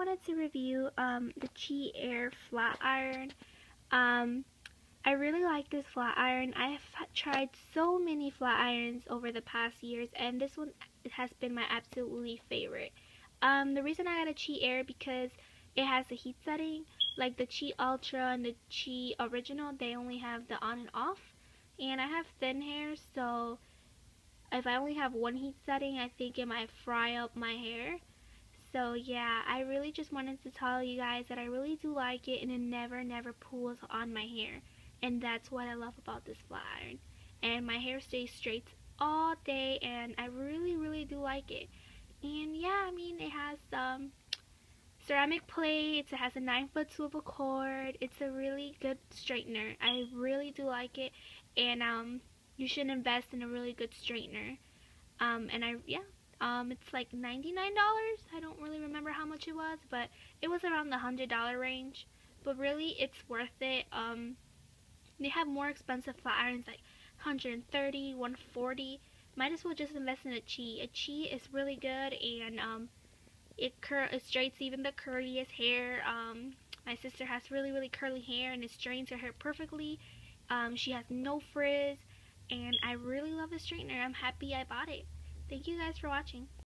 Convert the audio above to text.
wanted to review the Chi Air flat iron. I really like this flat iron. I have tried so many flat irons over the past years, and this one has been my absolutely favorite. The reason I got a Chi Air because it has a heat setting. Like the Chi Ultra and the Chi Original, they only have the on and off. And I have thin hair, so if I only have one heat setting, I think it might fry up my hair. So yeah, I really just wanted to tell you guys that I really do like it, and it never pulls on my hair. And that's what I love about this flat iron. And my hair stays straight all day, and I really do like it. And yeah, I mean, it has ceramic plates, it has a 9-foot swivel cord. It's a really good straightener. I really do like it, and you should invest in a really good straightener. It's like $99. I don't really remember how much it was, but it was around the $100 range. But really, it's worth it. They have more expensive flat irons like 130, 140. Might as well just invest in a Chi. A Chi is really good, and it straights even the curliest hair. My sister has really curly hair, and it straightens her hair perfectly. She has no frizz, and I really love the straightener. I'm happy I bought it. Thank you guys for watching.